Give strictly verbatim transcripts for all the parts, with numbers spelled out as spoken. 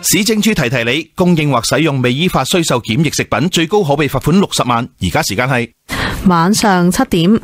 市政處提提你，供應或使用未依法需售檢疫食品，最高可被罰款六十萬。而家時間係晚上七點。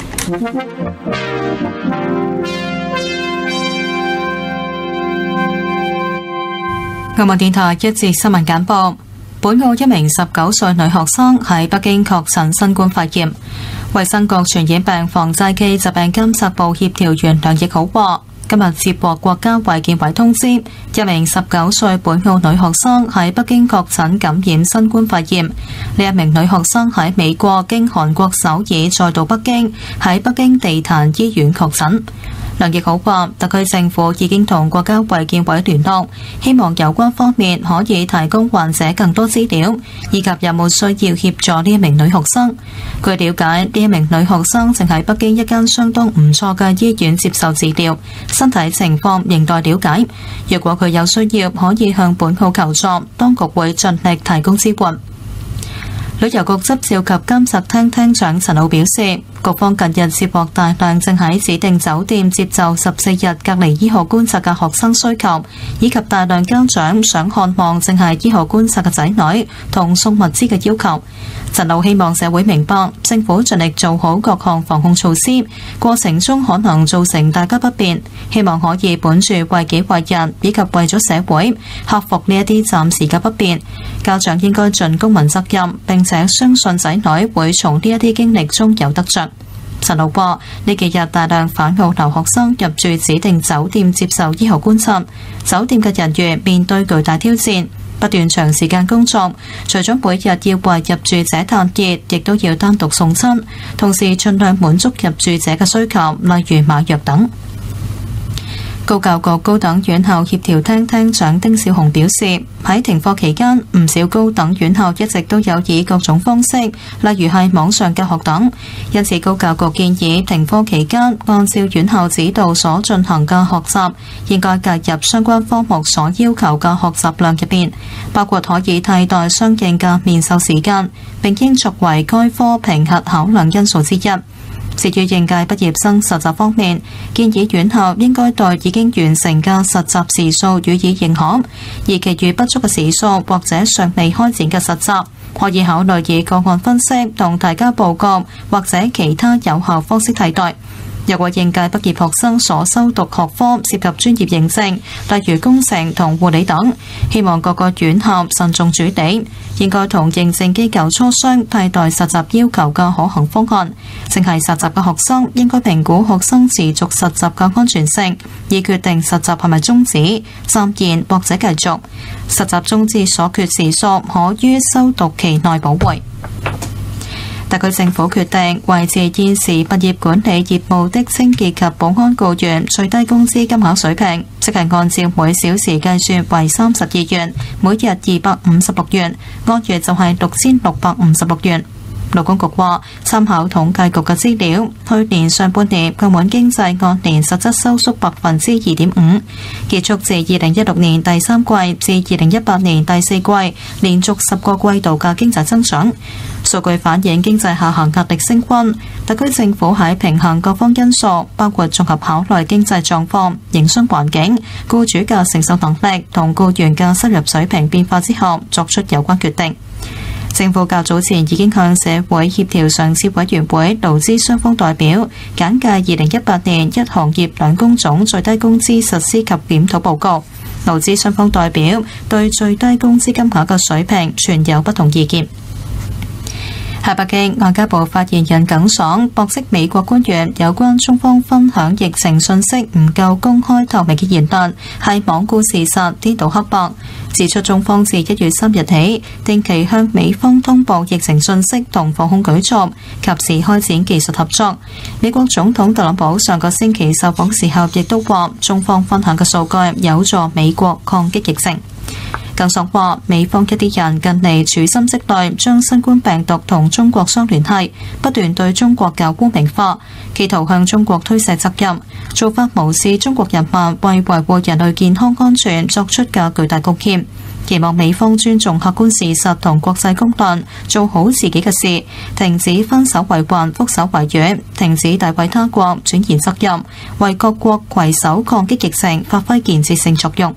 澳門電台一節新聞簡報：本澳一名十九歲女學生喺北京確診新冠肺炎。衛生局傳染病防治暨疾病監測部協調員梁亦好話，今日接獲國家衛健委通知，一名十九歲本澳女學生喺北京確診感染新冠肺炎。呢一名女學生喺美國經韓國首爾再到北京，喺北京地壇醫院確診。梁亦好話，特區政府已經同國家衛健委聯絡，希望有關方面可以提供患者更多資料，以及有冇需要協助呢一名女學生。據了解，呢一名女學生正喺北京一間相當唔錯嘅醫院接受治療，身體情況仍待了解。若果佢有需要，可以向本澳求助，當局會盡力提供支援。旅遊局執照及監察廳廳長陳奧表示，局方近日接獲大量正喺指定酒店接受十四日隔離醫學觀察嘅學生需求，以及大量家長想看望正係醫學觀察嘅仔女同送物資嘅要求。陳奧希望社會明白，政府盡力做好各項防控措施，過程中可能造成大家不便，希望可以本住為己為人以及為咗社會，克服呢一啲暫時嘅不便。家長應該盡公民責任，並且相信仔女會從呢一啲經歷中有得着。陳奧話：呢幾日大量返澳留學生入住指定酒店接受醫學觀察，酒店嘅人員面對巨大挑戰，不斷長時間工作，除咗每日要為入住者探熱，亦都要單獨送餐，同時盡量滿足入住者嘅需求，例如買藥等。高教局高等院校協調廳廳長丁小雄表示，喺停課期間，唔少高等院校一直都有以各種方式，例如係網上教學等，因此高教局建議停課期間按照院校指導所進行嘅學習，應該計入相關科目所要求嘅學習量入邊，包括可以替代相應嘅面授時間，並應作為該科評核考量因素之一。至於應屆畢業生實習方面，建議院校應該對已經完成嘅實習時數予以認可，而其餘不足嘅時數或者尚未開展嘅實習，可以考慮以個案分析同提交報告或者其他有效方式替代。若果應屆畢業學生所修讀學科涉及專業認證，例如工程同護理等，希望各個院校慎重處理，應該同認證機構磋商替代實習要求嘅可行方案。正係實習嘅學生應該評估學生持續實習嘅安全性，以決定實習係咪終止、暫延或者繼續。實習終止所缺時數可於修讀期內補回。特區政府決定維持現時物業管理業務的清潔及保安雇員最低工資金額水平，即係按照每小時計算為三十二元，每日二百五十六元，按月就係六千六百五十六元。勞工局話，參考統計局嘅資料，去年上半年澳門經濟按年實質收縮百分之二點五，結束自二零一六年第三季至二零一八年第四季連續十個季度嘅經濟增長。數據反映經濟下行壓力升溫，特區政府喺平衡各方因素，包括綜合考慮經濟狀況、營商環境、僱主嘅承受能力同僱員嘅收入水平變化之後，作出有關決定。政府較早前已經向社會協調上市委員會勞資雙方代表簡介二零一八年一行業兩工種最低工資實施及檢討報告。勞資雙方代表對最低工資金額嘅水平存有不同意見。喺北京，外交部發言人耿爽駁斥美國官員有關中方分享疫情信息唔夠公開透明嘅言論係罔顧事實、顛倒黑白，指出中方自一月三日起定期向美方通報疫情信息同防控舉措，及時開展技術合作。美國總統特朗普上個星期受訪時候亦都話，中方分享嘅數據有助美國抗擊疫情。耿爽話，美方一啲人近嚟處心積慮將新冠病毒同中國相聯繫，不斷對中國搞污名化，企圖向中國推卸責任，做法無視中國人民為維護人類健康安全作出嘅巨大貢獻。期望美方尊重客觀事實同國際公論，做好自己嘅事，停止分手為環、覆手為雨，停止詆毀他國、轉移責任，為各國攜手抗擊疫情發揮建設性作用。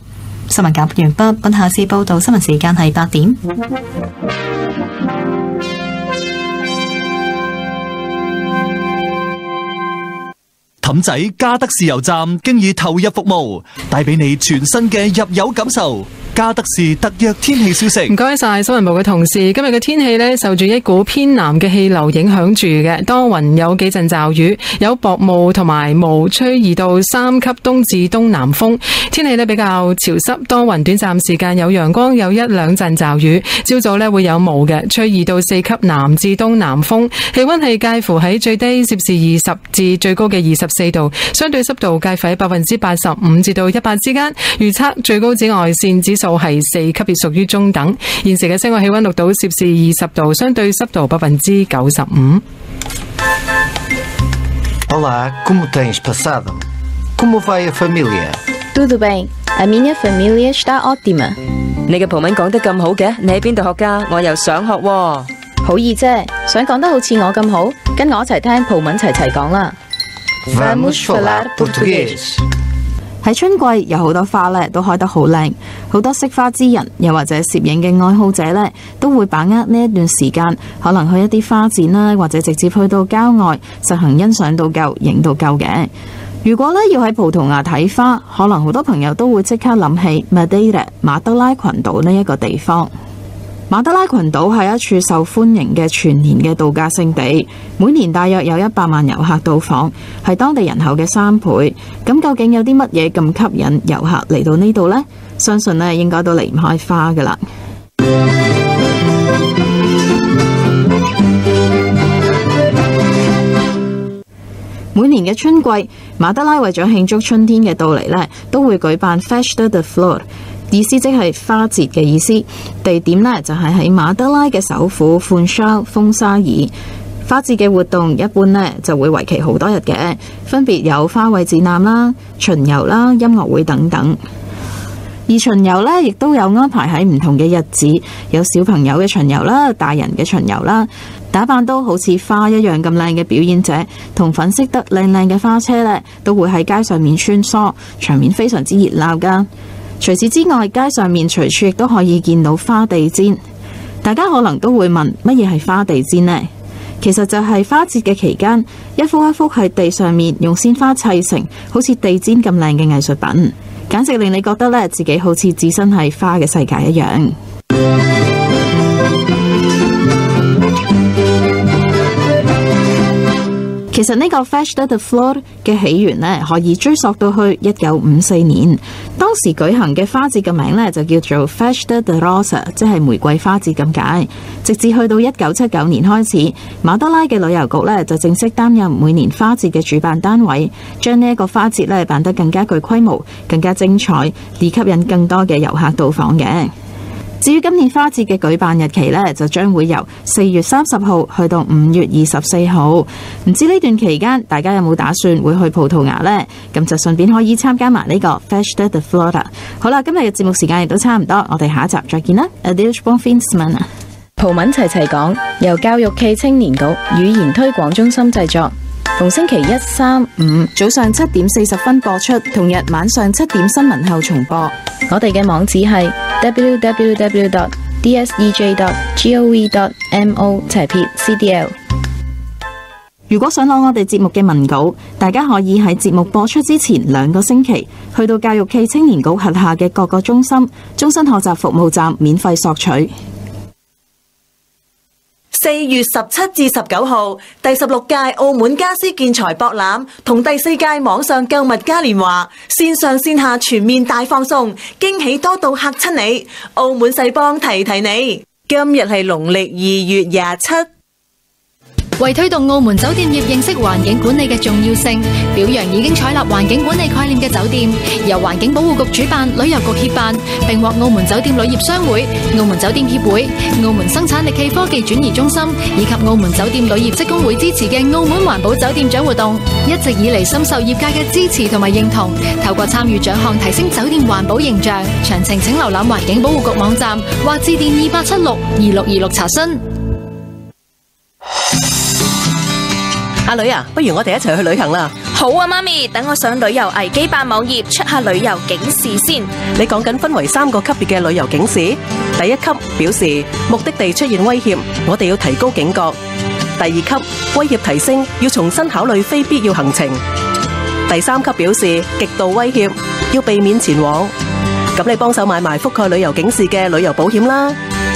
新聞簡報完畢，本下次報道新聞時間係八點。 氹仔嘉德豉油站經已投入服務，帶俾你全新嘅入油感受。嘉德市特約天氣消息， 唔該晒新聞部嘅同事。今日嘅天氣呢，受住一股偏南嘅氣流影響住嘅，多雲有幾陣驟雨，有薄霧同埋霧，吹二到三級東至東南風。天氣呢比較潮濕多雲，短暫時間有陽光，有一兩陣驟雨。朝早呢會有霧嘅，吹二到四級南至東南風。氣溫係介乎喺最低攝氏二十至最高嘅二十四度，相對濕度介乎喺百分之八十五至到一百之間。預測最高紫外線指數係四級，別屬於中等。現時嘅室外氣溫錄到攝氏二十度，相對濕度百分之九十五。 Olá, como tens passado? Como vai a família? Tudo bem, a minha família está ótima。 你嘅葡文講得咁好嘅，你喺邊度學㗎？我又想學喎。 好易啫，想講得好似我咁好，跟我一齊聽葡文齊齊講啦。 Vamos falar português。 喺春季有好多花咧都開得好靚，好多識花之人又或者攝影嘅愛好者咧都會把握呢一段時間，可能去一啲花展啦，或者直接去到郊外實行欣賞到夠、影到夠嘅。如果咧要喺葡萄牙睇花，可能好多朋友都會即刻諗起 Madeira 馬德拉群島呢一個地方。馬德拉群島係一處受歡迎嘅全年嘅度假勝地，每年大約有一百萬遊客到訪，係當地人口嘅三倍。咁究竟有啲乜嘢咁吸引遊客嚟到呢度呢？相信呢應該都離唔開花㗎喇。每年嘅春季，馬德拉為咗慶祝春天嘅到嚟呢，都會舉辦 Festa de Flor。意思即係花節嘅意思，地點呢就係喺馬德拉嘅首府富沙豐沙爾。花節嘅活動一般呢就會為期好多日嘅，分別有花卉展覽啦、巡遊啦、音樂會等等。而巡遊呢亦都有安排喺唔同嘅日子，有小朋友嘅巡遊啦、大人嘅巡遊啦，打扮都好似花一樣咁靚嘅表演者，同粉飾得靚靚嘅花車呢都會喺街上面穿梭，場面非常之熱鬧㗎。除此之外，街上面隨處亦都可以見到花地氈。大家可能都會問，乜嘢係花地氈呢？其實就係花節嘅期間，一幅一幅喺地上面用鮮花砌成好似地氈咁靚嘅藝術品，簡直令你覺得咧自己好似置身喺花嘅世界一樣。其實呢個 Festa de Flor 嘅起源呢，可以追溯到去一九五四年，當時舉行嘅花節嘅名呢，就叫做 Festa de Rosa， 即係玫瑰花節咁解。直至去到一九七九年開始，馬德拉嘅旅遊局呢，就正式擔任每年花節嘅主辦單位，將呢一個花節呢辦得更加具規模、更加精彩，以吸引更多嘅遊客到訪嘅。至於今年花節嘅舉辦日期呢，就將會由四月三十號去到五月二十四號。唔知呢段期間大家有冇打算會去葡萄牙呢？咁就順便可以參加埋呢個 Festa de Flor。好啦，今日嘅節目時間亦都差唔多，我哋下一集再見啦。Adeus bom fim de semana。 葡文齊齊講，由教育暨青年局語言推廣中心製作，逢星期一、三、五早上七點四十分播出，同日晚上七點新聞後重播。 我哋嘅網址係 double-u double-u double-u dot d s e j dot gov dot mo 斜撇 c d l。 如果想攞我哋節目嘅文稿，大家可以喺節目播出之前兩個星期，去到教育暨青年局轄下嘅各個中心、終身學習服務站免費索取。 四月十七至十九號，第十六屆澳門家私建材博覽同第四屆網上購物嘉年華線上線下全面大放送，驚喜多到嚇親你！澳門世邦提提你，今日係農曆二月廿七。 為推動澳門酒店業認識環境管理嘅重要性，表揚已經採納環境管理概念嘅酒店，由環境保護局主辦、旅遊局協辦，並獲澳門酒店旅業商會、澳門酒店協會、澳門生產力暨科技轉移中心以及澳門酒店旅業職工會支持嘅澳門環保酒店獎活動，一直以嚟深受業界嘅支持同埋認同。透過參與獎項提升酒店環保形象，詳情請瀏覽環境保護局網站或致電二八七六二六二六查詢。 阿女啊，不如我哋一齊去旅行啦！ 好啊，媽咪，等我上旅遊危機辦網頁出下旅遊警示先。 你講緊分為三個級別嘅旅遊警示，第一級表示目的地出現威脅，我哋要提高警覺；第二級威脅提升，要重新考慮非必要行程；第三級表示極度威脅，要避免前往。咁你幫手買埋覆蓋旅遊警示嘅旅遊保險啦。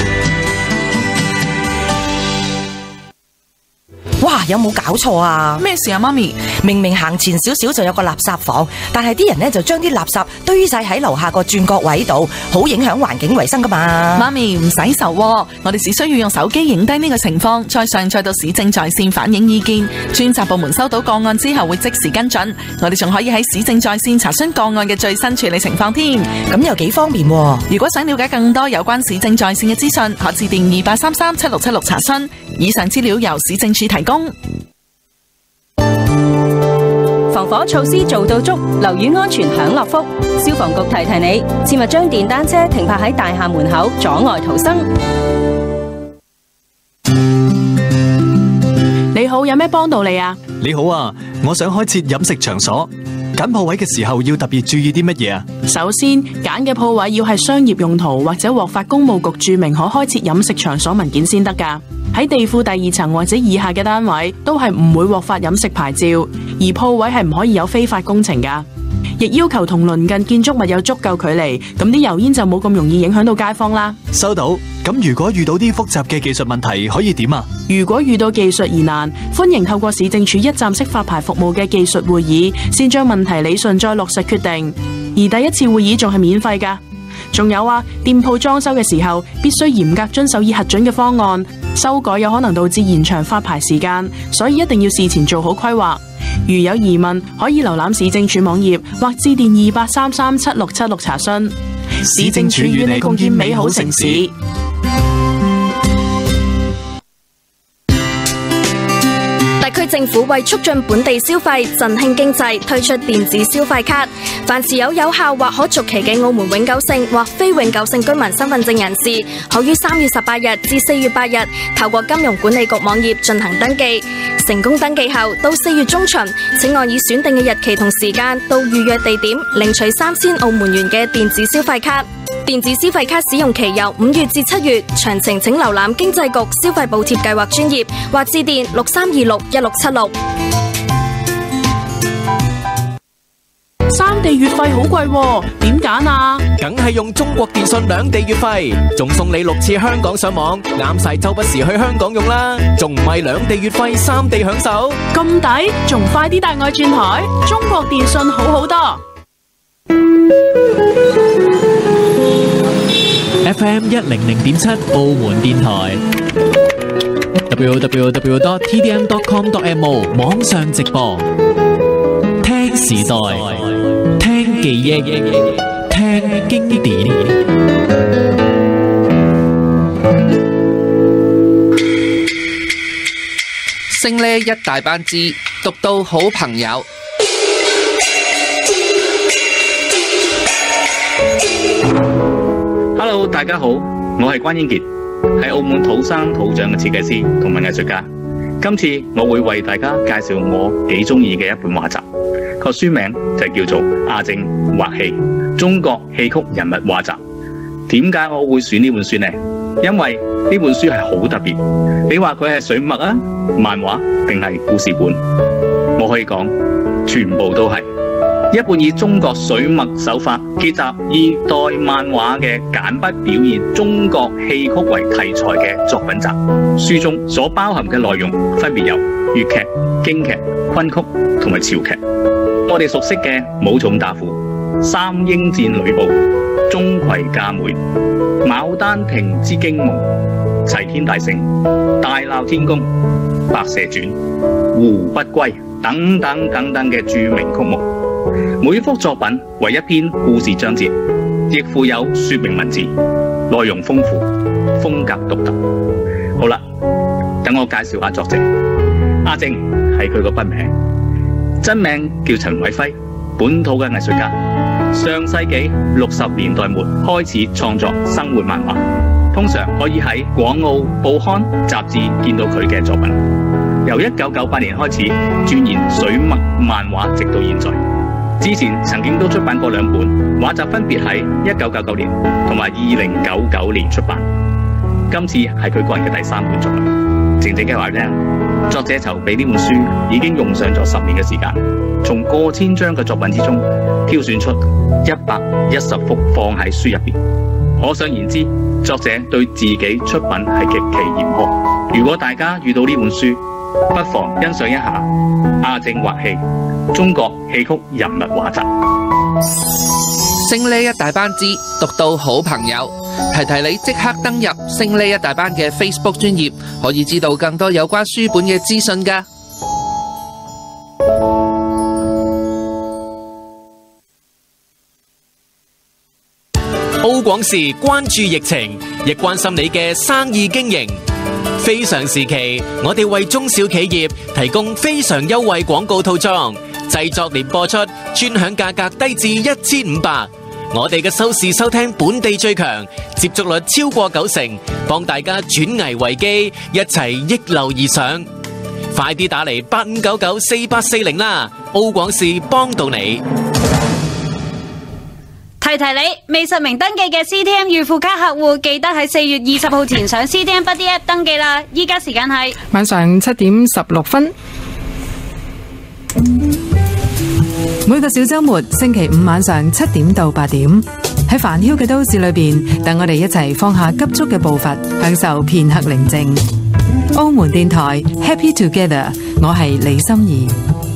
哇，有冇搞錯啊？ 咩事啊，媽咪？ 明明行前少少就有個垃圾房，但係啲人呢就將啲垃圾堆晒喺樓下個轉角位度，好影響環境衛生噶嘛。 媽咪唔使愁，我哋只需要用手機影低呢個情況，再上載到市政在線反映意見，專責部門收到個案之後會即時跟進。我哋仲可以喺市政在線查詢個案嘅最新處理情況添。 咁又幾方便喎。 如果想了解更多有關市政在線嘅資訊，可致電二八三三七六七六查詢。以上資料由市政署提供。 防火措施做到足，樓宇安全享樂福。消防局提提你，切勿將電單車停泊喺大廈門口，阻礙逃生。 你好，有咩幫到你啊？ 你好啊，我想開設飲食場所，揀鋪位嘅時候要特別注意啲乜嘢啊？ 首先，揀嘅鋪位要係商業用途或者獲發工務局注明可開設飲食場所文件先得㗎。喺地庫第二層或者以下嘅單位都係唔會獲發飲食牌照，而鋪位係唔可以有非法工程㗎。亦要求同鄰近建築物有足夠距離，咁啲油煙就冇咁容易影響到街坊啦。 收到。咁如果遇到啲複雜嘅技術問題，可以點啊？ 如果遇到技術疑難，歡迎透過市政署一站式發牌服務嘅技術會議，先將問題理順再落實決定。而第一次會議仲係免費㗎。仲有啊，店鋪裝修嘅時候必須嚴格遵守已核准嘅方案，修改有可能導致延長發牌時間，所以一定要事前做好規劃。如有疑問，可以瀏覽市政署網頁或致電二八三三七六七六查詢。 市政署與你共建美好城市。 特區政府為促進本地消費、振興經濟，推出電子消費卡。凡持有有效或可續期嘅澳門永久性或非永久性居民身份證人士，可於三月十八日至四月八日透過金融管理局網頁進行登記。成功登記後，到四月中旬，請按以選定嘅日期同時間到預約地點領取三千澳門元嘅電子消費卡。電子消費卡使用期由五月至七月，詳情請瀏覽經濟局消費補貼計劃專頁或致電六三二六一六七六。 三地月費好貴喎，點揀啊？ 梗係用中國電信兩地月費，仲送你六次香港上網，啱晒周不時去香港用啦，仲唔係兩地月費三地享受？ 咁抵，仲快啲帶我轉台？中國電信好好多。 F M 一零零點七澳門電台 ，w w w dot t d m dot com dot m o 網上直播，聽時代，聽記憶，聽經典。 升呢一大班字，讀到好朋友。 Hello， 大家好，我係關英傑，係澳門土生土長嘅設計師同埋藝術家。今次我會為大家介紹我幾中意嘅一本畫集，個書名就叫做《阿正畫戲：中國戲曲人物畫集》。點解我會選呢本書呢？因為呢本書係好特別。你話佢係水墨啊、漫畫定係故事本？我可以講，全部都係。一本以中國水墨手法結集現代漫畫嘅簡筆表現中國戲曲為題材嘅作品集。書中所包含嘅內容分別有粵劇、京劇、昆曲同埋潮劇。我哋熟悉嘅武松打虎、三英戰呂布、鐘馗嫁妹、牡丹亭之驚夢、齊天大聖、大鬧天宮、白蛇傳、胡不歸等等等等嘅著名曲目。每幅作品為一篇故事章節，亦附有說明文字，內容豐富，風格獨特。好啦，等我介紹下作者。阿正係佢個筆名，真名叫陳偉輝，本土嘅藝術家。上世紀六十年代末開始創作生活漫畫，通常可以喺廣澳報刊雜誌見到佢嘅作品。 由一九九八年開始鑽研水墨漫畫，直到現在。之前曾經都出版過兩本畫集，分別喺一九九九年同埋二零九九年出版。今次係佢個人嘅第三本作品。靜靜嘅話聽，作者籌備呢本書已經用上咗十年嘅時間，從過千張嘅作品之中挑選出一百一十幅放喺書入邊。可想而知，作者對自己出品係極其嚴苛。如果大家遇到呢本書，不妨欣賞一下阿正畫戲中國戲曲人物畫集。 升呢一大班之讀到好朋友，提提你即刻登入升呢一大班嘅 Facebook 專頁，可以知道更多有關書本嘅資訊㗎。 澳廣視關注疫情，亦關心你嘅生意經營。非常時期，我哋為中小企業提供非常優惠廣告套裝，製作連播出，專享價格低至一千五百。我哋嘅收視收聽本地最強，接觸率超過九成，幫大家轉危為機，一齊逆流而上。快啲打嚟八五九九四八四零啦！澳廣視幫到你。 提提你，未實名登記嘅 C T M 預付卡客戶，記得喺四月二十號前上 C T M Buddy App 登記啦。依家時間係晚上七點十六分。每個小週末，星期五晚上七點到八點，喺煩囂嘅都市裏邊，等我哋一齊放下急促嘅步伐，享受片刻寧靜。澳門電台 Happy Together， 我係李心怡。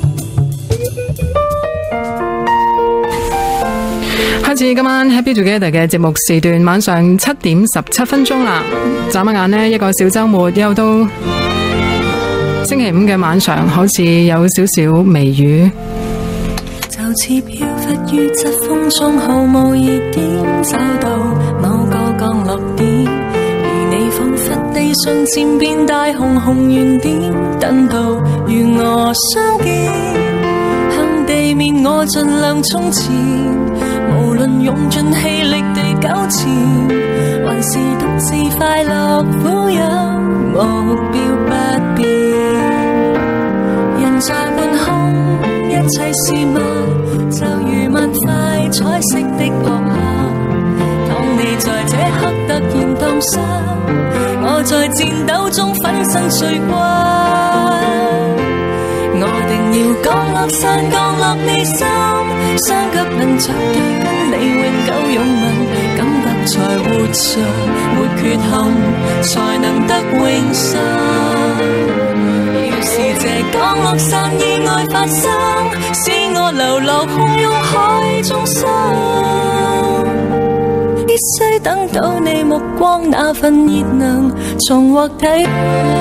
開始今晚 Happy Together 嘅節目時段，晚上七點十七分鐘啦。眨下眼呢，一個小週末又到星期五嘅晚上，好似有少少微雨。 就似飄忽於疾風中，毫無疑點找到某個降落點，而你彷彿地瞬漸變大，紅紅圓點等到與我相見，向地面我盡量衝前，無論用盡氣力地糾纏，還是獨自快樂撫養，目標不變，人在半空，一切事物就如萬塊彩色的薄荷，當你在這刻突然蕩失，我在戰鬥中粉身碎骨，我定要降落傘降落你心，雙腳能着地跟你永久擁吻，感覺才活着，沒缺陷才能得永生。要是這降落傘意外發生，使我流落洶湧海中心，必須等到你目光那份熱能重獲體會。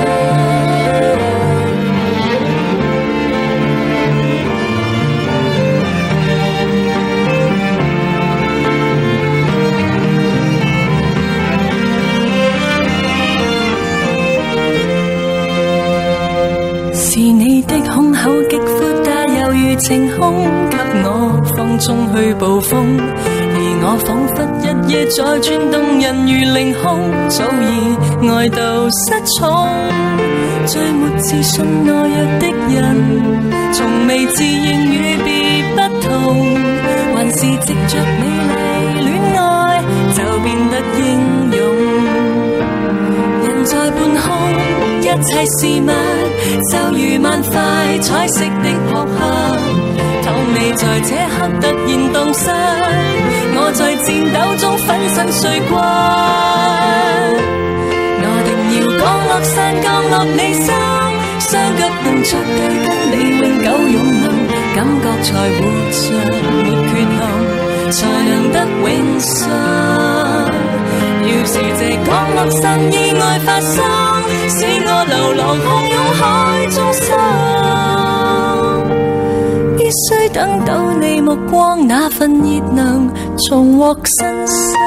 是你的胸口極闊大，猶如晴空，給我放縱去捕風，而我彷彿一夜在轉動，人如凌空，早已愛到失聰。最沒自信懦弱的人，從未自認與別不同，還是藉着美麗戀愛就變得英勇。人在半空，一切事物就如萬塊彩色的薄荷，當你在這刻突然蕩失，我在戰鬥中粉身碎骨，我定要降落傘降落你心，雙腳能着地跟你永久擁吻，感覺才活着，沒缺陷才能得永生。要是這降落傘意外發生，使我流浪洶湧海中心，必須等到你目光那份熱能重獲新生。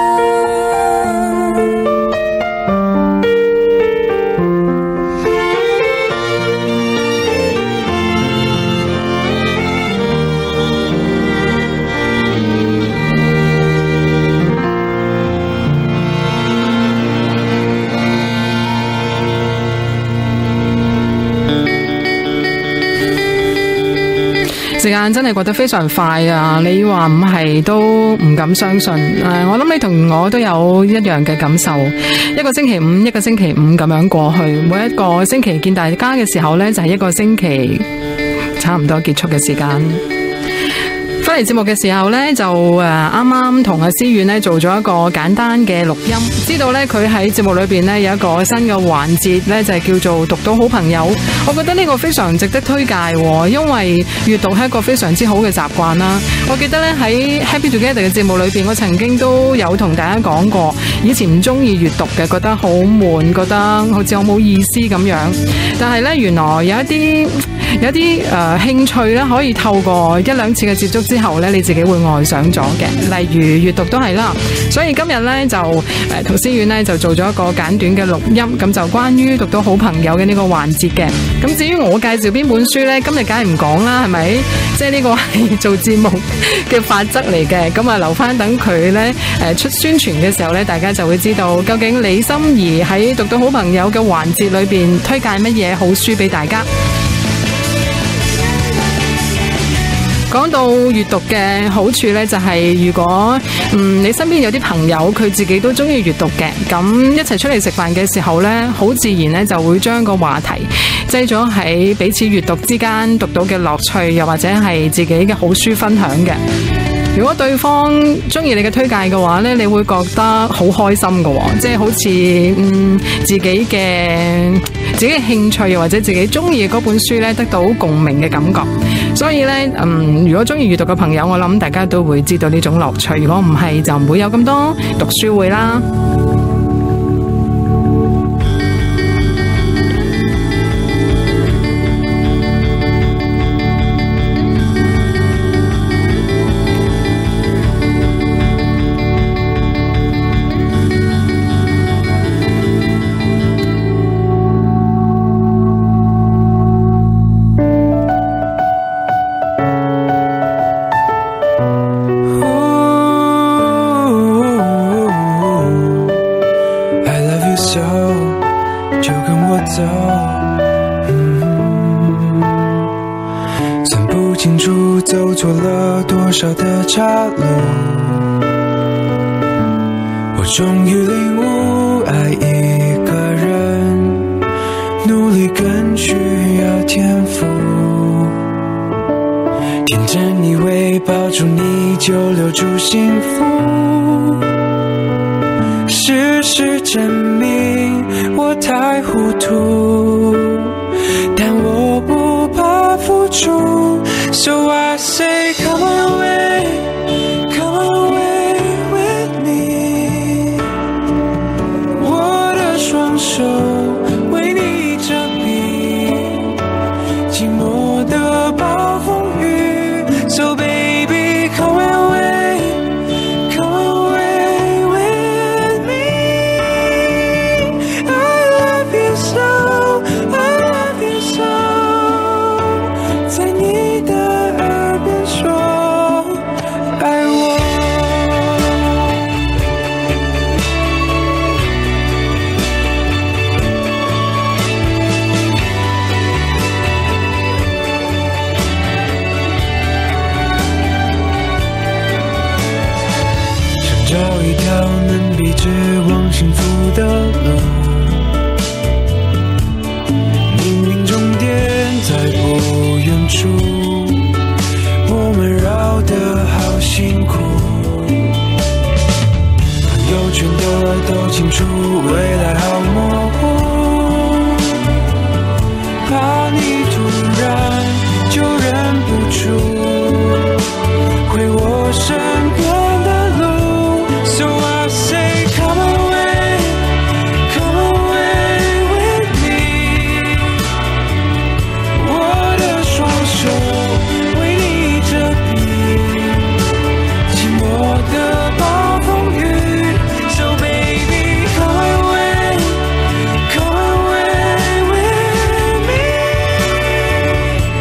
時間真係過得非常快啊！你話唔係都唔敢相信。誒，我諗你同我都有一樣嘅感受。一個星期五，一個星期五咁樣過去，每一個星期見大家嘅時候呢，就係一個星期差唔多結束嘅時間。翻嚟節目嘅時候呢，就誒啱啱同阿思遠呢做咗一個簡單嘅錄音，知道呢，佢喺節目裏邊呢有一個新嘅環節呢，就係叫做讀到好朋友。我覺得呢個非常值得推介，因為閱讀係一個非常之好嘅習慣啦。我記得呢，喺 Happy Together 嘅節目裏邊，我曾經都有同大家講過，以前唔中意閱讀嘅，覺得好悶，覺得好似好冇意思咁樣。但係呢，原來有一啲有一啲誒、呃、興趣咧，可以透過一兩次嘅接觸之後咧，你自己會愛上咗嘅。例如閱讀都係啦，所以今日咧就誒同思遠咧就做咗一個簡短嘅錄音，咁就關於讀到好朋友嘅呢個環節嘅。咁至於我介紹邊本書咧，今日梗係唔講啦，係咪？即係呢個係做節目嘅法則嚟嘅，咁啊留翻等佢咧誒出宣傳嘅時候咧，大家就會知道究竟李心怡喺讀到好朋友嘅環節裏邊推介乜嘢好書俾大家。講到閱讀嘅好處呢，就係如果嗯你身邊有啲朋友佢自己都中意閱讀嘅，咁一齊出嚟食飯嘅時候呢，好自然呢就會將個話題擠咗喺彼此閱讀之間讀到嘅樂趣，又或者係自己嘅好書分享嘅。如果對方中意你嘅推介嘅話呢，你會覺得好開心嘅，即係好似嗯自己嘅自己嘅興趣又或者自己中意嘅嗰本書呢，得到共鳴嘅感覺。所以呢，嗯，如果中意閱讀嘅朋友，我諗大家都會知道呢種樂趣。如果唔係，就唔會有咁多讀書會啦。 我终于领悟，爱一个人，努力更需要天赋。天真以为抱住你就留住幸福，事实证明我太糊涂，但我不怕付出。So I say come away, come away with me。 我的双手为你遮蔽寂寞的暴风雨。 So baby come away, come away with me。 I love you so, I love you so。 在你的耳边说爱我。想找一条能笔直往幸福的路，明明终点在不远处，我们绕得好辛苦。朋友圈的都清楚，未来好模糊，怕你突然就忍不住回我身边的路。 So I say come away, come away with me。 我的双手为你遮蔽寂寞的暴风雨。 So baby come away, come away with me。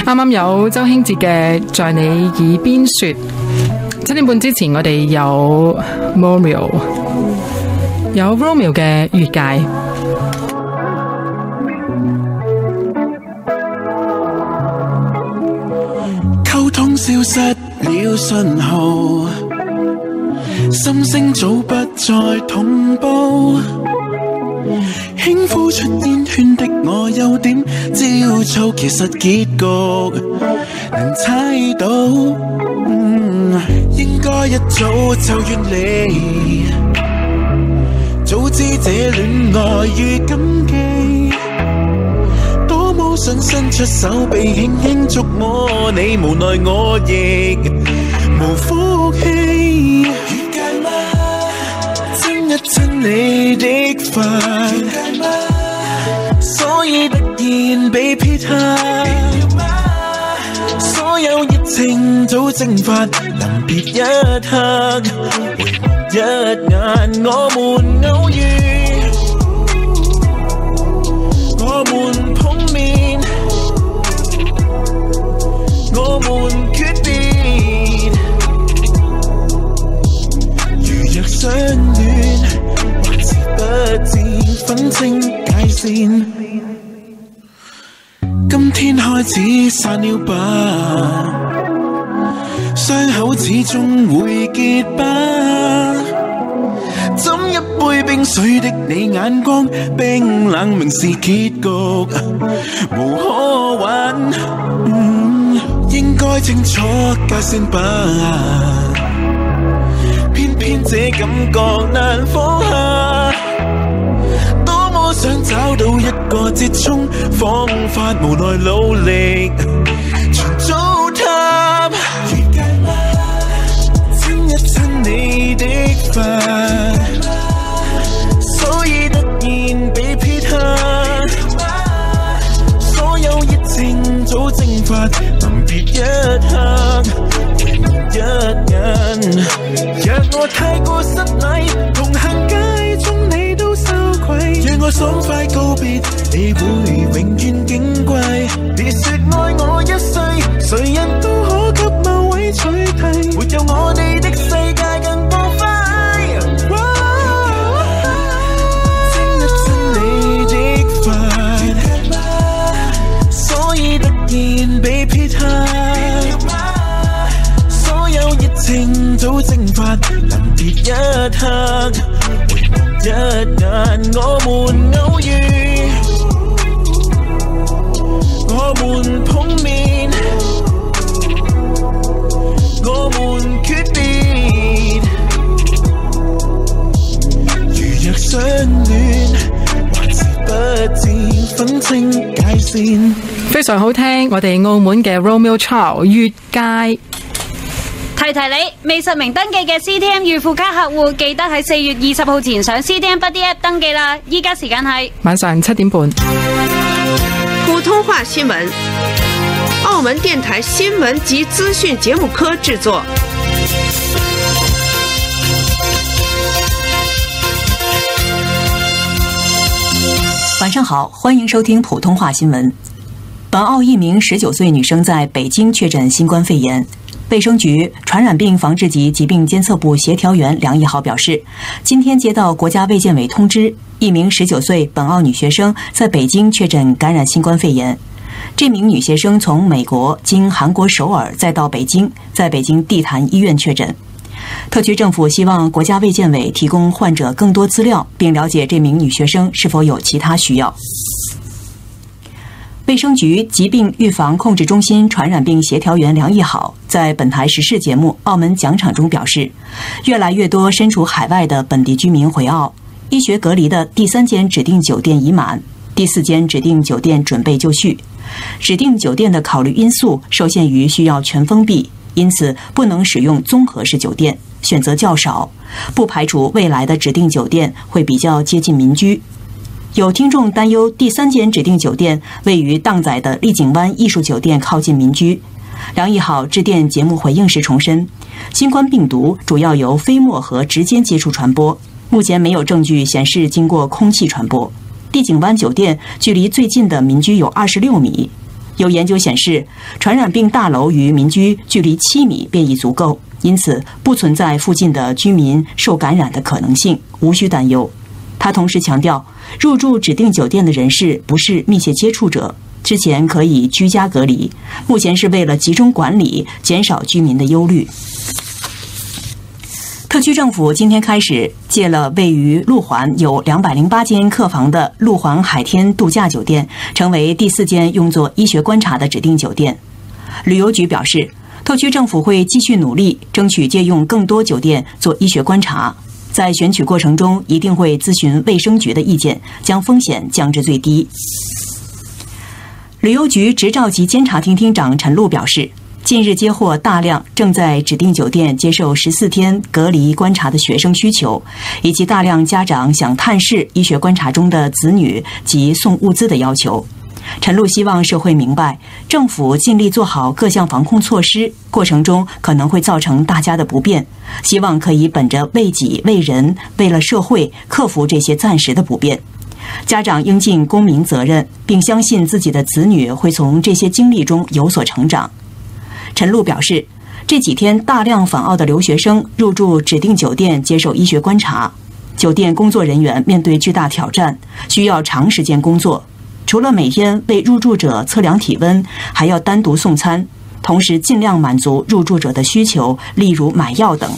啱啱有周興哲嘅在你耳邊說。七點半之前我哋有 Romeo， 有 Romeo 嘅越界。 溝通消失了信號，心聲早不再同步，輕呼出煙圈的我有點焦躁，其實結局能猜到，嗯，應該一早就遠離，早知這戀愛如禁忌，多麼想伸出手臂輕輕觸摸你，無奈我亦無福氣。越界嗎？親一親你的髮，所以突然被撇下，所有熱情早蒸發，臨別一刻，回望一眼，我們偶遇，我們碰面，我們訣別，如若相戀，還是不知分清界線。今天開始散了吧，傷口始終會結疤，斟一杯冰水的你眼光冰冷，明是結局無可挽，嗯，應該清楚界線吧，偏偏這感覺難放下，多麼想找到一個折衷方法，無奈努力全糟蹋。越界嗎？親一親你的髮，所以突然被撇下，所有熱情早蒸發，臨別一刻，回望一眼。若我太過失禮，同行街中你都羞愧，讓我爽快告別，你會永遠矜貴。別說愛我一世，誰人都可給某位取替，沒有我哋的世界更光輝。親一親你的髮，所以突然被撇下，所有熱情早蒸發，臨別一刻，回望一眼，我們偶遇，我們碰面，我們訣別，如若相戀，還是不知分清界線。 非常好聽，我哋澳門嘅 Romeo Charles 越界。 提提你，未實名登記嘅 C T M 預付卡客戶，記得喺四月二十號前上 C T M Buddy App 登記啦。依家時間係晚上七點半。 普通話新聞，澳門電台新聞及資訊節目科製作。 晚上好，歡迎收聽普通話新聞。本澳一名十九歲女生在北京確診新冠肺炎。衛生局傳染病防治及疾病監測部協調員梁義豪表示，今天接到國家衛健委通知，一名十九歲本澳女學生在北京確診感染新冠肺炎。這名女學生從美國經韓國首爾再到北京，在北京地壇醫院確診。特區政府希望國家衛健委提供患者更多資料，並了解這名女學生是否有其他需要。衛生局疾病預防控制中心傳染病協調員梁義豪在本台時事節目《澳門講場》中表示，越來越多身處海外的本地居民回澳，醫學隔離的第三間指定酒店已滿，第四間指定酒店準備就緒。指定酒店的考慮因素受限於需要全封閉，因此不能使用綜合式酒店，選擇較少，不排除未來的指定酒店會比較接近民居。有聽眾擔憂第三間指定酒店位於蕩仔的麗景灣藝術酒店靠近民居。梁義豪致電節目回應時重申，新冠病毒主要由飛沫和直接接觸傳播，目前沒有證據顯示經過空氣傳播。麗景灣酒店距離最近的民居有二十六米。 有研究显示，传染病大楼与民居距离七米便已足够，因此不存在附近的居民受感染的可能性，无需担忧。他同时强调，入住指定酒店的人士不是密切接触者，之前可以居家隔离，目前是为了集中管理，减少居民的忧虑。特区政府今天开始借了位于路环有两百零八间客房的路环海天度假酒店，成为第四间用作医学观察的指定酒店。旅游局表示，特区政府会继续努力，争取借用更多酒店做医学观察。在选取过程中，一定会咨询卫生局的意见，将风险降至最低。旅游局执照及监察厅厅长陈露表示，近日接获大量正在指定酒店接受十四天隔离观察的学生需求，以及大量家长想探视医学观察中的子女及送物资的要求。陈露希望社会明白，政府尽力做好各项防控措施，过程中可能会造成大家的不便，希望可以本着为己为人为了社会克服这些暂时的不便。家长应尽公民责任，并相信自己的子女会从这些经历中有所成长。陈露表示，这几天大量访澳的留学生入住指定酒店接受医学观察，酒店工作人员面对巨大挑战，需要长时间工作，除了每天为入住者测量体温，还要单独送餐，同时尽量满足入住者的需求，例如买药等。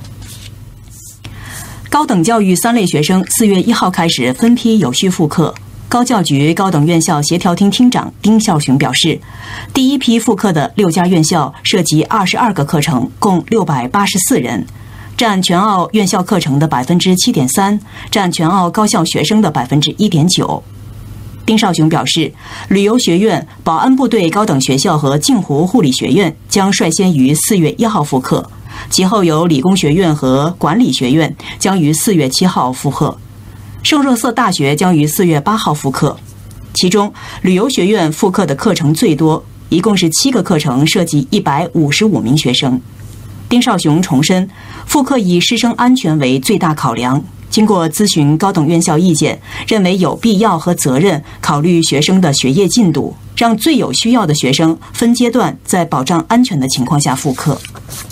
高等教育三类学生四月一号开始分批有序复课。高教局高等院校协调厅厅长丁孝雄表示，第一批复课的六家院校涉及二十二个课程，共六百八十四人，占全澳院校课程的百分之七点三，占全澳高校学生的百分之一点九。丁绍雄表示，旅游学院、保安部队高等学校和镜湖护理学院将率先于四月一号复课，其后由理工学院和管理学院将于四月七号复课。圣若瑟大学将于四月八号复课，其中旅游学院复课的课程最多，一共是七个课程，涉及一百五十五名学生。丁绍雄重申，复课以师生安全为最大考量，经过咨询高等院校意见，认为有必要和责任考虑学生的学业进度，让最有需要的学生分阶段在保障安全的情况下复课。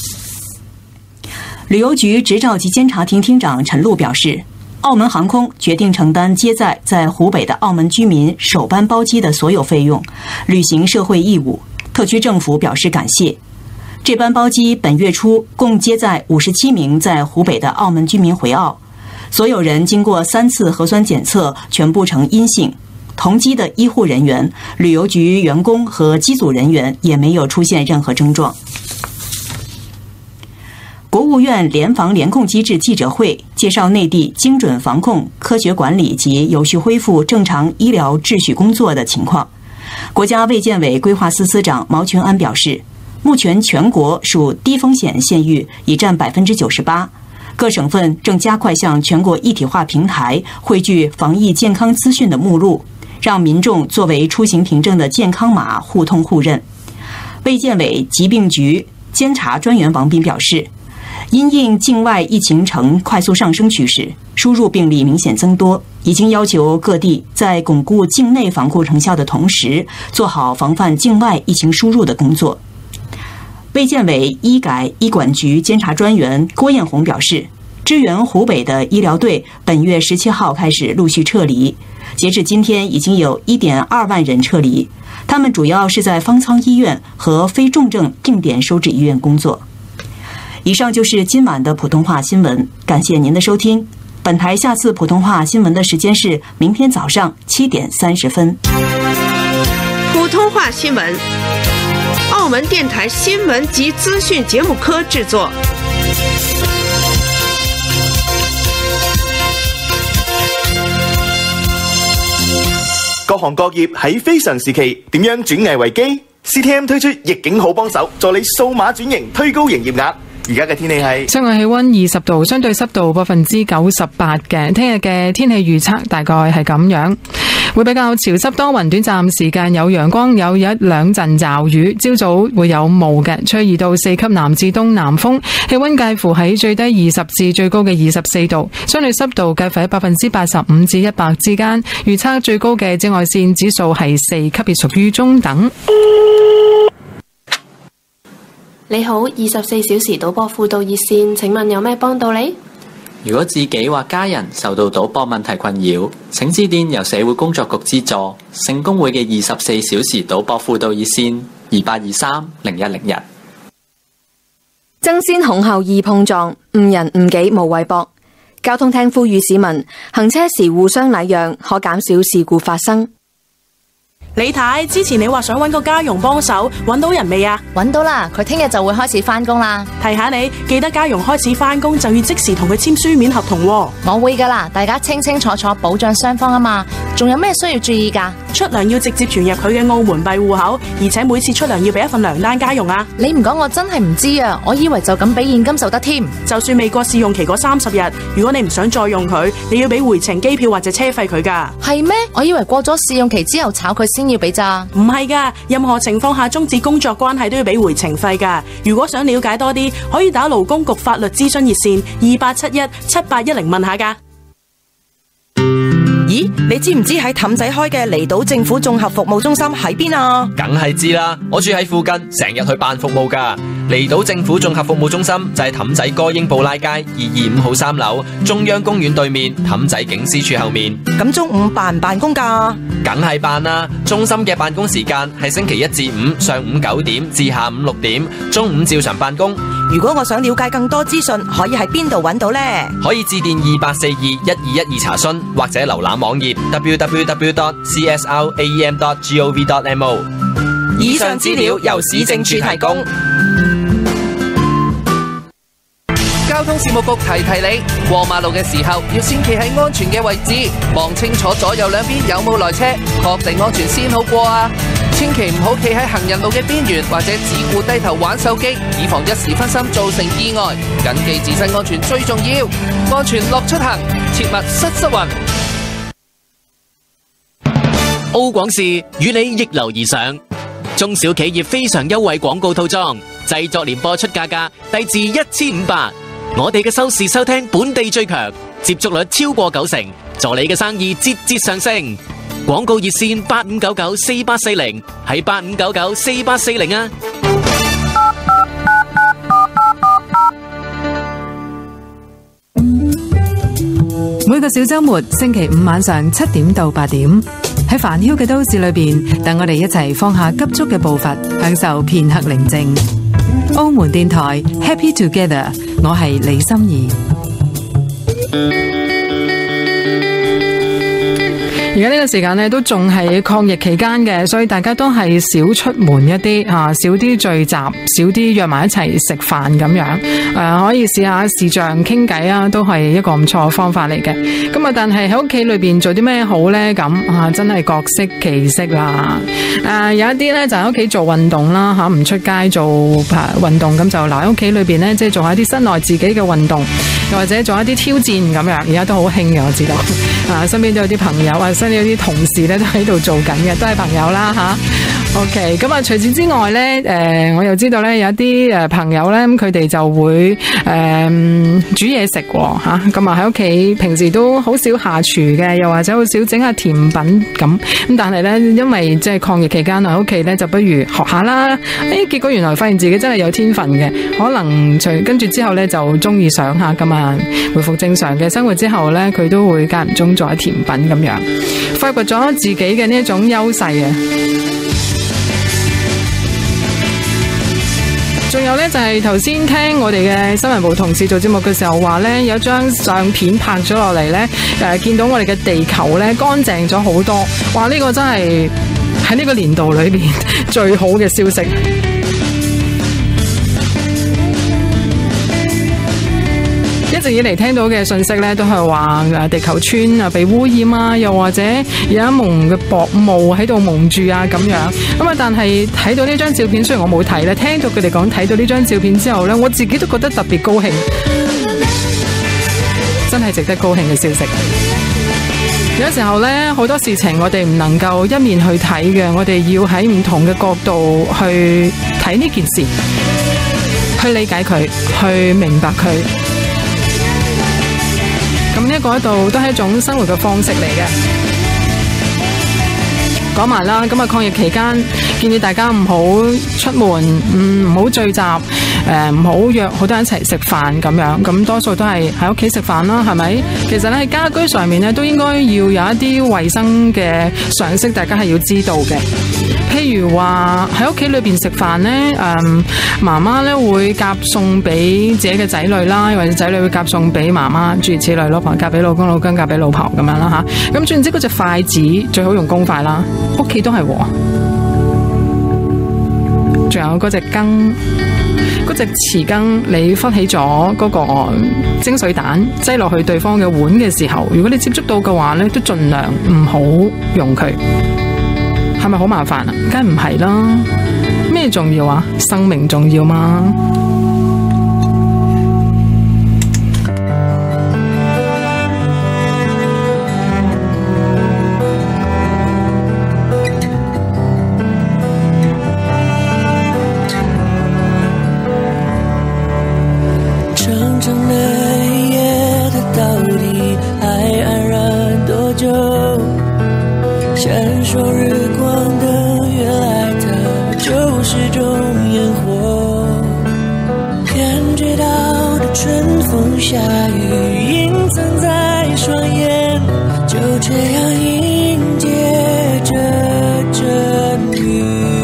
旅游局执照及监察厅厅长陈露表示，澳门航空决定承担接载在湖北的澳门居民首班包机的所有费用，履行社会义务。特区政府表示感谢。这班包机本月初共接载五十七名在湖北的澳门居民回澳，所有人经过三次核酸检测全部呈阴性，同机的医护人员、旅游局员工和机组人员也没有出现任何症状。国务院联防联控机制记者会介绍内地精准防控、科学管理及有序恢复正常医疗秩序工作的情况。国家卫健委规划司司长毛群安表示，目前全国属低风险县域已占百分之九十八，各省份正加快向全国一体化平台汇聚防疫健康资讯的目录，让民众作为出行凭证的健康码互通互认。卫健委疾病局监察专员王斌表示，因应境外疫情呈快速上升趋势，输入病例明显增多，已经要求各地在巩固境内防控成效的同时，做好防范境外疫情输入的工作。卫健委医改医管局监察专员郭艳红表示，支援湖北的医疗队本月十七号开始陆续撤离，截至今天已经有 一点二万人撤离，他们主要是在方舱医院和非重症定点收治医院工作。以上就是今晚的普通话新闻，感谢您的收听。本台下次普通话新闻的时间是明天早上七点三十分。 普通话新闻，澳门电台新闻及资讯节目科制作。 各行各業喺非常時期點樣轉危為機 ？C T M 推出逆境好幫手，助你數碼轉型，推高營業額。而家嘅天氣係室外氣溫二十度，相對濕度百分之九十八嘅。聽日嘅天氣預測大概係咁樣。 會比較潮濕多雲，短暫時間有陽光，有一兩陣驟雨。朝早會有霧嘅，吹二到四級南至東南風，氣溫介乎喺最低二十至最高嘅二十四度，相對濕度介乎喺百分之八十五至一百之間。預測最高嘅紫外線指數係四，級別屬於中等。 你好，二十四小時賭博輔導熱線，請問有咩幫到你？ 如果自己或家人受到賭博問題困擾，請致電由社會工作局資助聖公會嘅二十四小時賭博輔導熱線二八二三零一零一。 爭先恐後易碰撞，誤人誤己無謂搏。交通廳呼籲市民行車時互相禮讓，可減少事故發生。 李太，之前你話想揾個家傭幫手，揾到人未啊？ 揾到啦，佢聽日就會開始返工啦。 提下你，記得家傭開始返工就要即時同佢簽書面合同喎。 我會噶啦，大家清清楚楚保障雙方啊嘛。仲有咩需要注意噶？ 出糧要直接存入佢嘅澳門幣戶口，而且每次出糧要俾一份糧單家傭啊。 你唔講我真係唔知啊，我以為就咁俾現金就得添。 就算未過試用期嗰三十日，如果你唔想再用佢，你要俾回程機票或者車費佢噶。 係咩？我以為過咗試用期之後炒佢先要俾咋。 唔係噶，任何情況下終止工作關係都要俾回程費噶。如果想了解多啲，可以打勞工局法律諮詢熱線二八七一七八一零問下噶。 咦，你知唔知喺氹仔開嘅離島政府綜合服務中心喺邊啊？ 梗係知啦，我住喺附近，成日去辦服務噶。離島政府綜合服務中心就係氹仔歌英布拉街二二五號三樓中央公園對面，氹仔警司處後面。 咁中午辦唔辦公噶？ 梗係辦啦！中心嘅辦公時間係星期一至五上午九點至下午六點，中午照常辦公。 如果我想了解更多資訊，可以喺邊度揾到呢？ 可以致電二八四二一二一二查詢，或者瀏覽網頁 double-u double-u double-u dot c s r a e m dot gov dot m o。 以上資料由市政處提供。 交通事務局提提你，過馬路嘅時候要先企喺安全嘅位置，望清楚左右兩邊有冇來車，確定安全先好過啊！千祈唔好企喺行人路嘅邊緣，或者只顧低頭玩手機，以防一時分心造成意外。謹記自身安全最重要，安全樂出行，切勿失失魂。 澳廣視與你逆流而上，中小企業非常優惠廣告套裝，製作連播出價格低至一千五百。我哋嘅收視收聽本地最強，接觸率超過九成，助你嘅生意節節上升。廣告熱線八五九九四八四零，係八五九九四八四零啊！ 每個小周末，星期五晚上七點到八點，喺煩囂嘅都市裏邊，等我哋一齊放下急促嘅步伐，享受片刻寧靜。澳門電台 Happy Together， 我係李心怡。而家呢個時間呢，都仲係抗疫期間嘅，所以大家都係少出門一啲吓，少啲聚集，少啲約埋一齊食飯咁樣。誒、呃，可以試下視像傾偈啊，都係一個唔錯嘅方法嚟嘅。咁啊，但係喺屋企裏邊做啲咩好呢？咁啊，真係各色其色啦。誒、呃，有一啲呢，就喺屋企做運動啦，吓、啊、唔出街做誒運動，咁就留喺屋企裏邊呢，即係做下啲室內自己嘅運動，又或者做一啲挑戰咁樣。而家都好興嘅，我知道。啊，身邊都有啲朋友啊，身邊有啲同事咧都喺度做緊嘅，都係朋友啦吓。OK， 咁啊，除此之外咧，誒、呃，我又知道咧有一啲誒朋友咧，咁佢哋就會誒、呃、煮嘢食吓，咁啊喺屋企平時都好少下廚嘅，又或者好少整下甜品咁，咁但係咧因為即係抗疫期間喺屋企咧，就不如學下啦。誒、哎，結果原來發現自己真係有天分嘅，可能除跟住之後咧就中意上下咁啊，回復正常嘅生活之後咧，佢都會間唔中做下甜品咁樣，發掘咗自己嘅呢一種優勢啊！仲有呢，就係頭先聽我哋嘅新聞部同事做節目嘅時候話呢，有張相片拍咗落嚟呢，誒，見到我哋嘅地球呢乾淨咗好多，哇！呢個真係喺呢個年度裏邊最好嘅消息。一直以嚟聽到嘅信息咧，都係話誒地球村啊被污染啊，又或者有一蒙嘅薄霧喺度蒙住啊咁樣。咁啊，但係睇到呢張照片，雖然我冇睇咧，聽到佢哋講睇到呢張照片之後咧，我自己都覺得特別高興，真係值得高興嘅消息。 有時候呢，好多事情我哋唔能夠一面去睇嘅，我哋要喺唔同嘅角度去睇呢件事，去理解佢，去明白佢。咁呢一個喺度都係一種生活嘅方式嚟嘅。講埋啦，咁啊抗疫期間建議大家唔好出門，唔唔好聚集，誒唔好約好多人一齊食飯咁樣，咁多數都係喺屋企食飯啦，係咪？其實咧喺家居上面咧都應該要有一啲衛生嘅常識，大家係要知道嘅。譬如話喺屋企裏邊食飯呢，誒媽媽咧會夾餸俾自己嘅仔女啦，或者仔女會夾餸俾媽媽，諸如此類，老婆夾俾老公，老公夾俾老婆咁樣啦吓。咁總之嗰隻筷子最好用公筷啦，屋企都係喎。仲有嗰隻羹，嗰隻匙羹，你忽起咗嗰個蒸水蛋擠落去對方嘅碗嘅時候，如果你接觸到嘅話咧，都盡量唔好用佢。係咪好麻煩啊？梗係唔係啦。咩重要啊？生命重要嘛。 长长的夜，它到底还安然多久？闪烁日光灯，原来它就是种烟火。感觉到的春风夏雨，隐藏在双眼，就这样迎接着阵雨。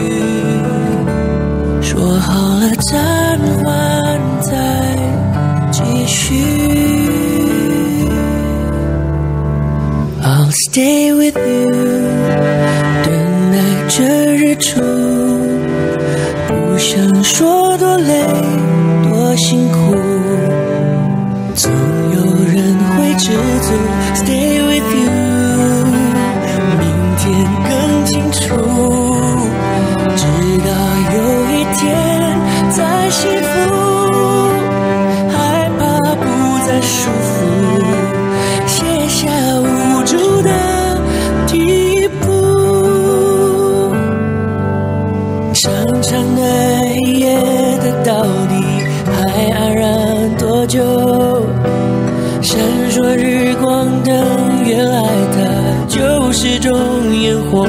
说好了暂缓再继续。I'll stay with you， 等待着日出，不想说多累多辛苦，总有人会知足。Stay with you， 明天更清楚，直到有一天再幸福，害怕不再束缚，写下无助的第一步。长长的夜，它到底还安然多久？闪烁日光灯，原来它就是种烟火。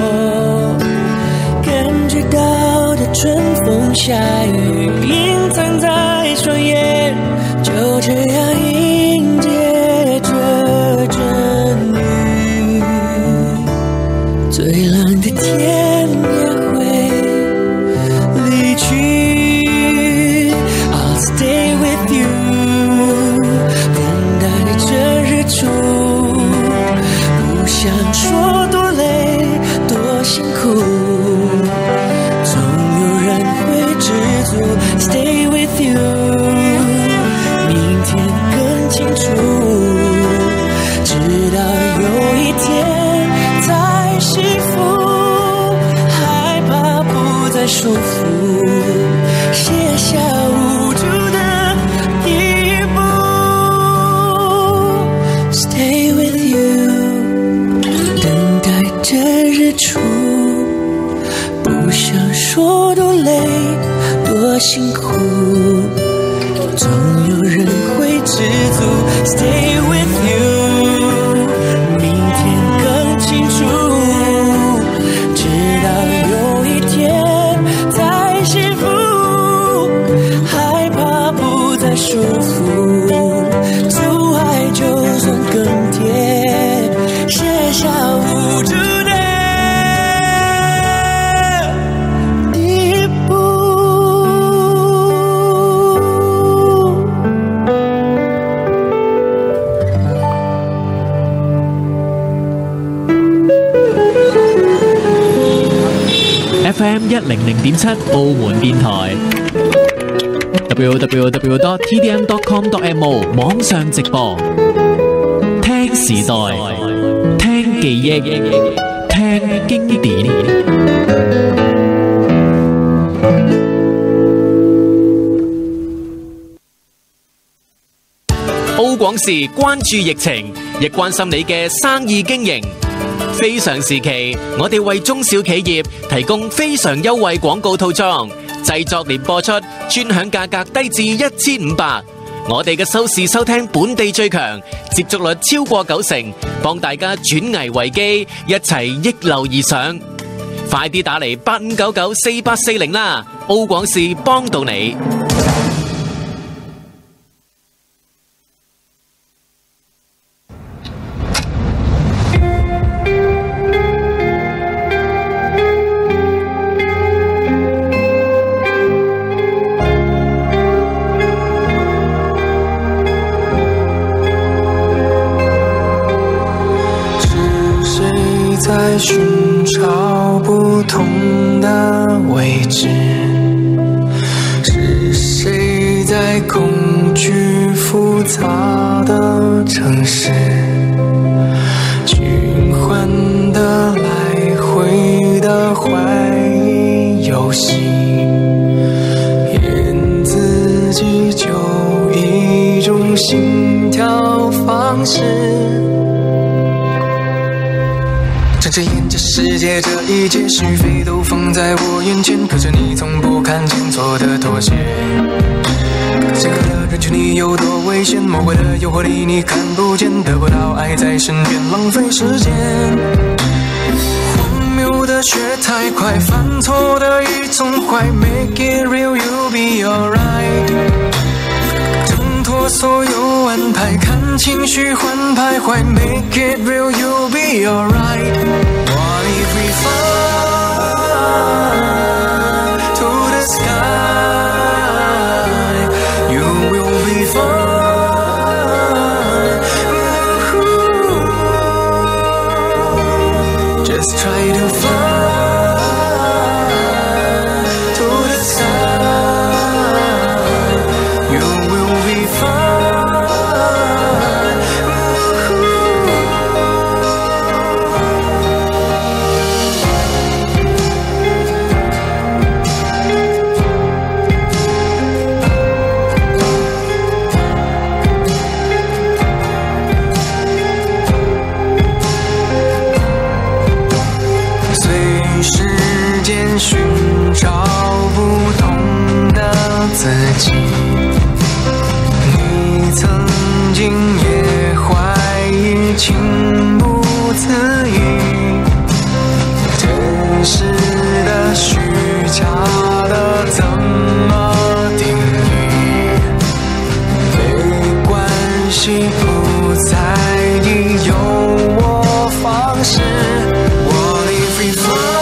感觉到的春风夏雨，隐藏在双眼，就这样迎接着阵雨。最蓝的天也会离去。I'll stay with you， 等待着日出，不想说多累多辛苦，总有人会知足。Stay with you， 明天更清楚，直到有一天再幸福，害怕不再束缚，写下无助的第一步。Stay with you， 等待着日出，不想说多累多辛苦，总有人会知足。Stay with you， 明天更清楚，直到有一天再幸福，害怕不再束缚，阻碍就算更迭，写下无助的第一步。 F M 一零零點七澳門電台 ，w w w dot t d m dot com dot m o 網上直播，聽時代，聽記憶，聽經典。 澳廣視關注疫情， 亦關心你嘅生意經營。非常時期，我哋為中小企業提供非常優惠廣告套裝，製作連播出，專享價格低至一千五百。我哋嘅收視收聽本地最強，接觸率超過九成，幫大家轉危為機，一齊逆流而上。快啲打嚟八五九九四八四零啦，澳廣視幫到你。 在寻找不同的位置，是谁在恐惧复杂的城市，循环的来回的怀疑游戏，演自己就一种心跳方式。睁着眼，这世界这一切是非都放在我眼前，可是你从不看见错的妥协。这个的人群里有多危险，魔鬼的诱惑里你看不见，得不到爱在身边浪费时间。荒谬的却太快，犯错的一种坏 Make it real, you'll be alright。挣脱所有安排，看情绪换徘徊 Make it real, you'll be alright。What if we fly to the sky? You will be fine. Just try to fly to the sky. You will be fine.寻找不同的自己，你曾经也怀疑情不自已，真实的虚假的怎么定义？没关系，不在意，有我方式。What if we fly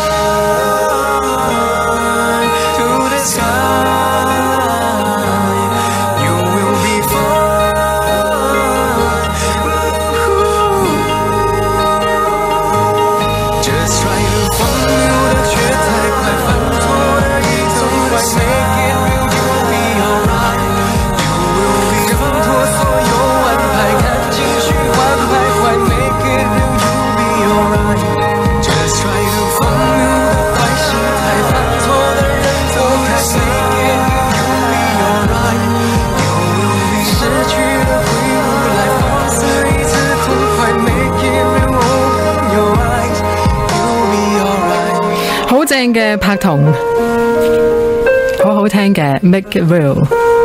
嘅拍童，好好聽嘅 Make It Real。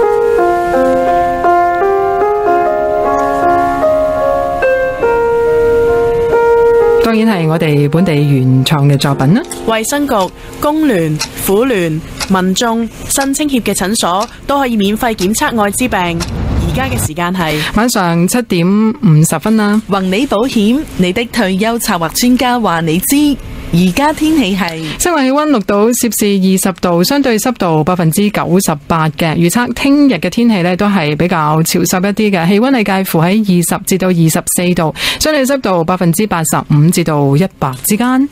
當然係我哋本地原創嘅作品啦。 衛生局、工聯、婦聯、民眾、新青協嘅診所都可以免費檢測愛滋病。而家嘅時間係晚上七點五十分啦。 宏利保險，你的退休策劃專家話你知。而家天氣係室外氣溫錄到攝氏二十度，相對濕度百分之九十八嘅。預測聽日嘅天氣呢都係比較潮濕一啲嘅，氣溫係介乎喺二十至到二十四度，相對濕度百分之八十五至到一百之間。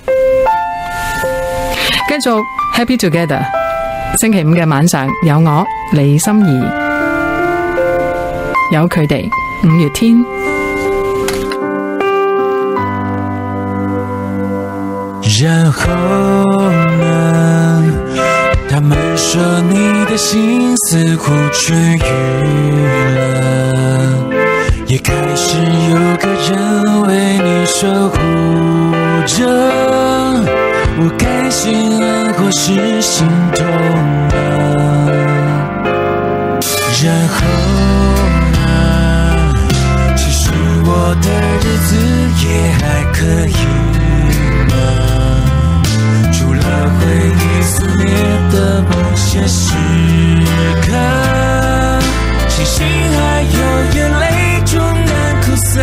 繼續 Happy Together， 星期五嘅晚上有我李心怡，有佢哋五月天。 然后呢？他们说你的心似乎痊愈了， 也开始有个人为你守护着。我开心了或是心痛了，然后呢，其实我的日子也还可以嘛，除了回忆肆虐的某些时刻，星星还有眼泪终难哭散，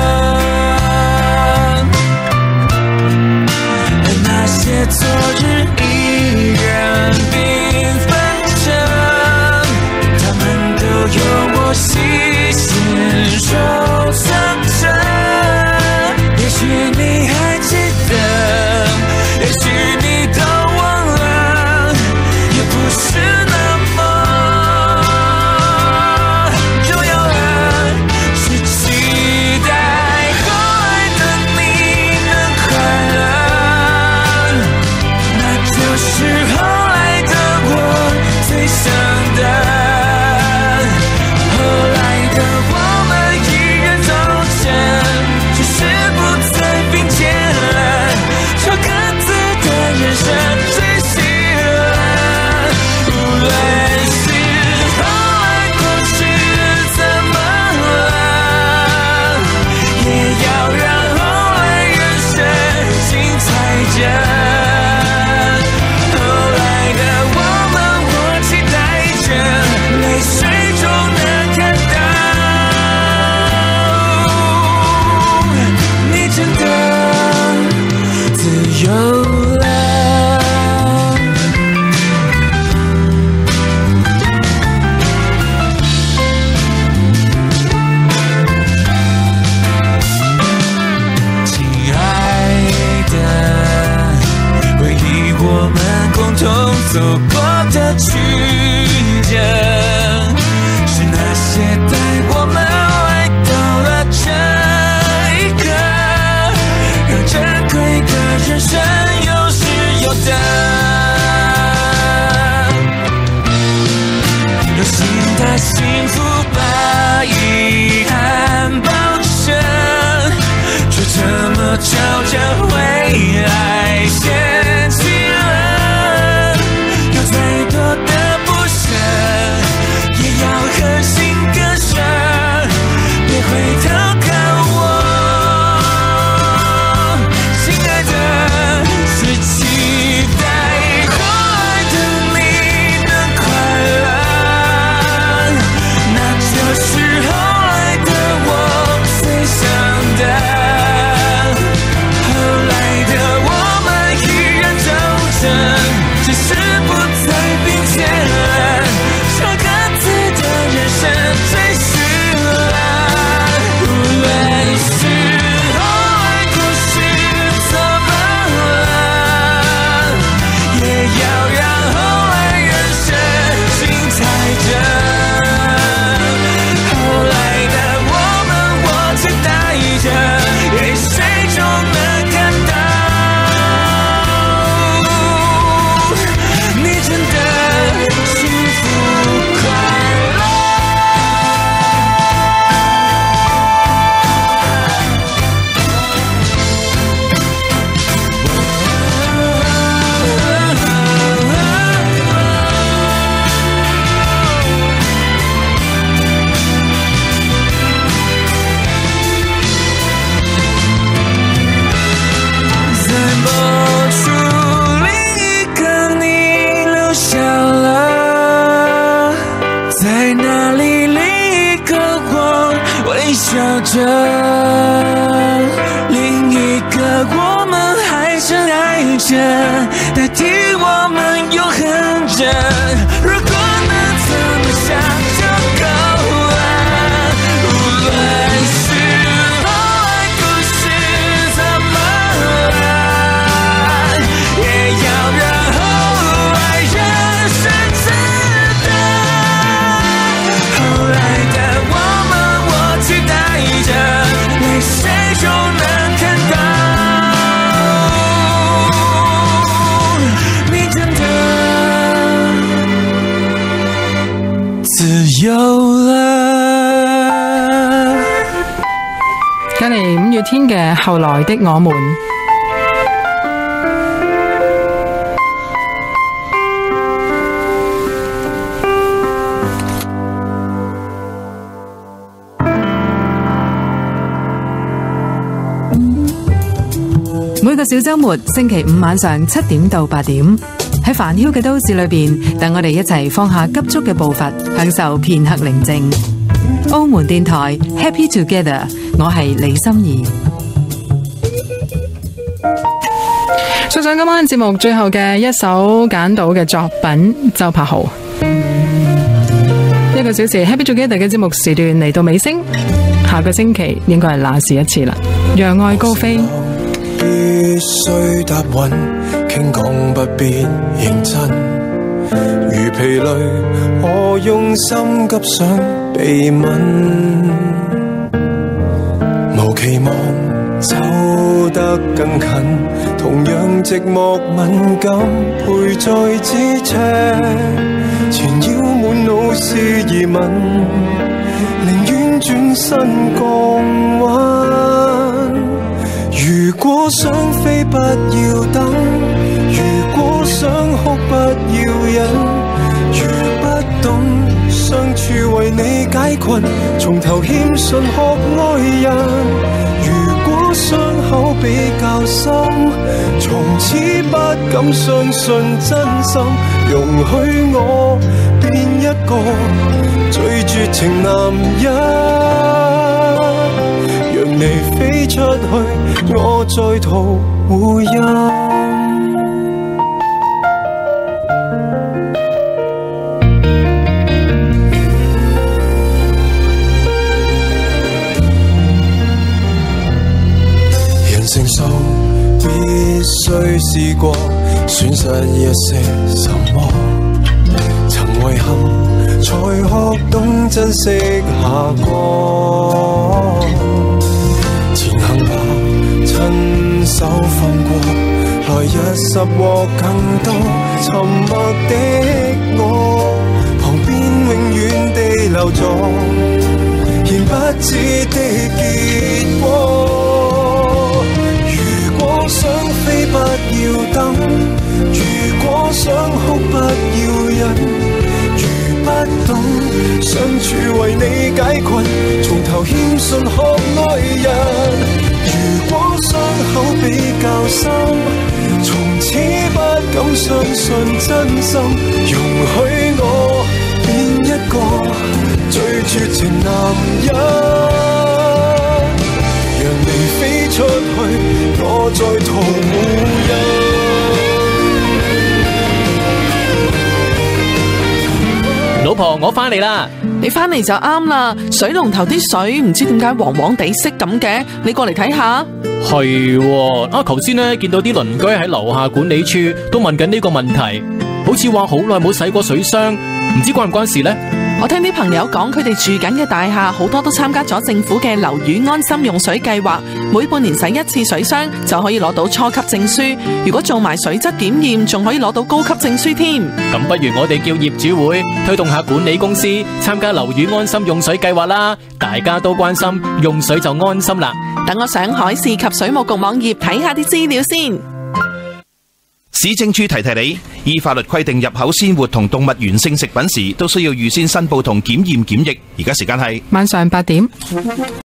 而那些昨日依然缤纷着，他们都有我细心收藏着。也许你还记得，也许你都忘了，也不是那么重要了，是期待后来的你能快乐，那就是后来的我最想的。后来的我们依然走着，只是不再并肩了，朝各自的人生追寻了。无论是后来过去怎么了，也要让后来人生精彩着。后来的我们，我期待着，泪水中能看到你真的自由了。亲爱的，回忆我们共同走过的曲折，是那些带我们来到了这一刻，让珍贵的人生有始有得，有新的幸福把遗憾包着，却这么朝着未来掀起了，有再多的不舍，也要狠心割舍，别回头看我，亲爱的，是期待后来的你能快乐，那就是后来的我最想的。后来的我们依然走着，只是不再并肩了，朝各自的人生追寻了。无论是后来故事怎么了，也要让后来人生精彩着。后来的我们，我期待着，泪水中能看到你真的幸福快乐。在某处另一个你留下了，在那里另一个我微笑着，另一个我们还深爱着，代替我们永恒着。如果能这么想就够了，无论是后来故事怎么了，也要让后来人生值得。后来的我们，我期待着，泪水中能看到你真的自由了。 隔籬五月天嘅後來的我們。每個小周末，星期五晚上七點到八點，喺煩囂嘅都市裏邊，等我哋一齊放下急速嘅步伐，享受片刻寧靜。澳門電台 Happy Together， 我係李心怡。送上今晚節目最後嘅一首揀到嘅作品，周柏豪。一個小時 Happy Together 嘅節目時段嚟到尾聲，下個星期應該係那時一次啦。讓愛高飛。 必須答允，傾講不必認真。如疲累，我用心急想被吻，無期望走得更近，同樣寂寞敏感，陪在咫尺，纏繞滿腦是疑問，寧願轉身降溫。如果想飛不要等，如果想哭不要忍，如不懂相處為你解困，從頭欠信學愛人。如果傷口比較深，從此不敢相信真心，容許我變一個最絕情男人，讓你飛出去，我再圖回音。人成熟必須試過，損失一些什麼，曾遺憾才學懂珍惜下個。前行吧，親手放過，來日拾獲更多。沉默的我，旁邊永遠地留作言不知的結果。如果想飛不要等，如果想哭不要忍，如不懂相處為你解困，從頭欠信學愛人。如果傷口比較深，從此不敢相信真心，容許我變一個最絕情男人。讓你飛出去，我在途無老婆，我翻嚟啦！ 你翻嚟就啱啦，水龍頭啲水唔知點解黃黃地色咁嘅，你過嚟睇下。 係啊，頭先呢見到啲鄰居喺樓下管理處都問緊呢個問題，好似話好耐冇洗過水箱，唔知關唔關事呢？ 我聽啲朋友講，佢哋住緊嘅大廈好多都參加咗政府嘅樓宇安心用水計劃，每半年洗一次水箱就可以攞到初級證書，如果做埋水質檢驗，仲可以攞到高級證書添。 咁不如我哋叫業主會推動下管理公司參加樓宇安心用水計劃啦，大家都關心，用水就安心啦。 等我上海市及水務局網頁睇下啲資料先。 市政處提提你，依法律規定入口鮮活同動物原性食品時，都需要預先申報同檢驗檢疫。而家時間係晚上八點。